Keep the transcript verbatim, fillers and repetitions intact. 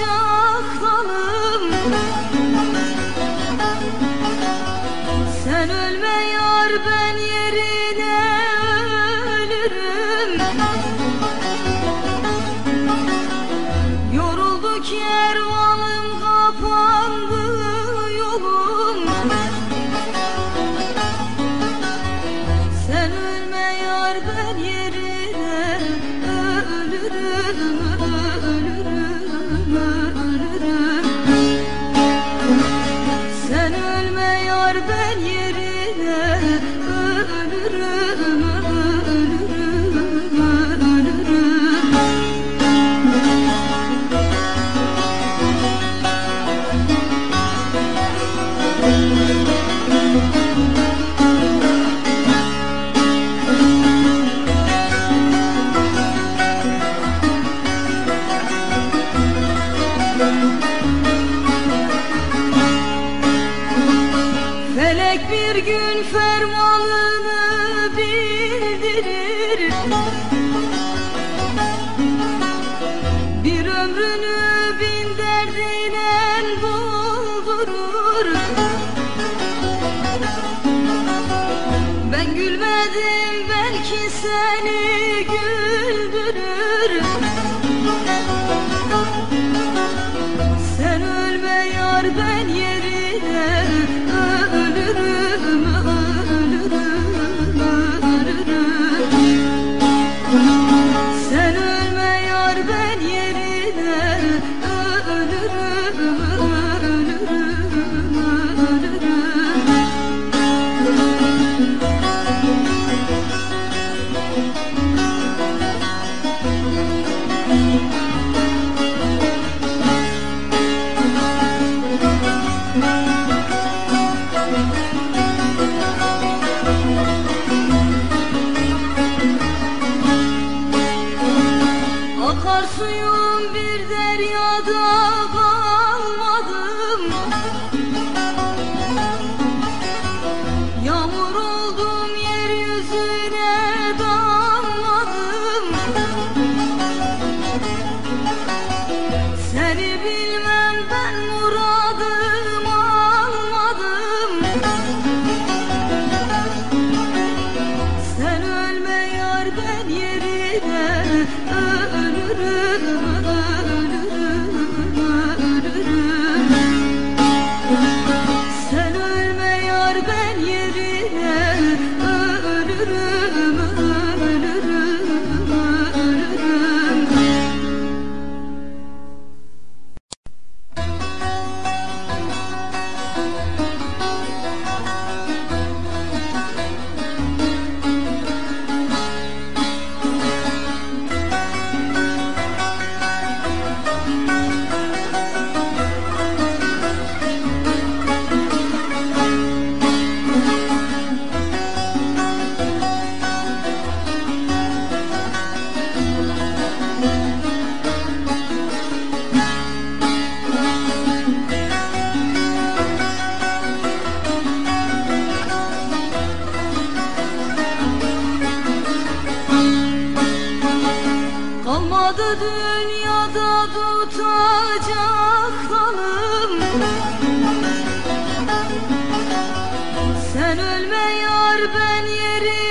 dalım. Sen ölme yar, ben yerine ölürüm. Yoruldu kervanım, kapandı yolum. Sen ölme yar, ben yerine ölürüm, ölürüm, ölürüm. Sen ölme yar, ben yerine ölürüm, ölürüm, ölürüm. Felek bir gün fermanını bildirir. Bir ömrünü bin derdiyle doldurur. Ben gülmedim, belki seni güldürür. Sen ölme yar, ben yerine ölürüm, ölürüm, ölürüm. Sen ölme yar, ben yerine ölürüm, ölürüm, ölürüm. Akarsuyum bir deryada kalmadım. Yağmur oldum, yeryüzüne damladım. Seni bilmem, ben muradım almadım. Sen ölme yar, ben yerine ölürüm, ölürüm, ölürüm. Sen ölme yar, ben yerine ölürüm, ölürüm, ölürüm. Kalmadı dünyada tutacak dalım. Sen ölme yar, ben yerim